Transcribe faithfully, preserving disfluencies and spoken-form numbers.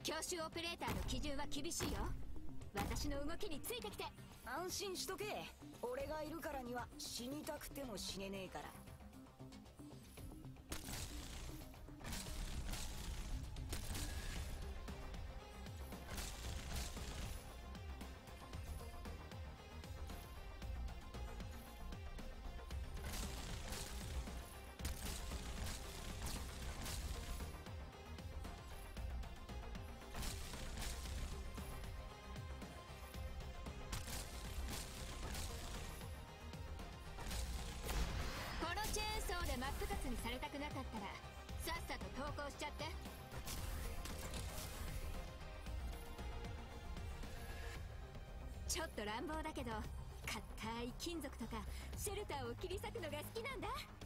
教習オペレーターの基準は厳しいよ。私の動きについてきて。 安心しとけ。俺がいるからには死にたくても死ねねえから。 チェーンソーで真っ二つにされたくなかったらさっさと投降しちゃって。ちょっと乱暴だけど硬い金属とかシェルターを切り裂くのが好きなんだ。